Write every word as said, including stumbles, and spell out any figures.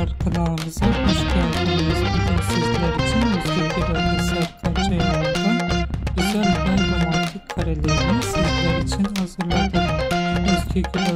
Arkadaşlar kanalımıza hoş geldiniz. Bugün sizler için Özgür Gürel ve Serkan Ceyhan'dan güzel ve romantik karelerini sizler için hazırladım. Özgür Gürel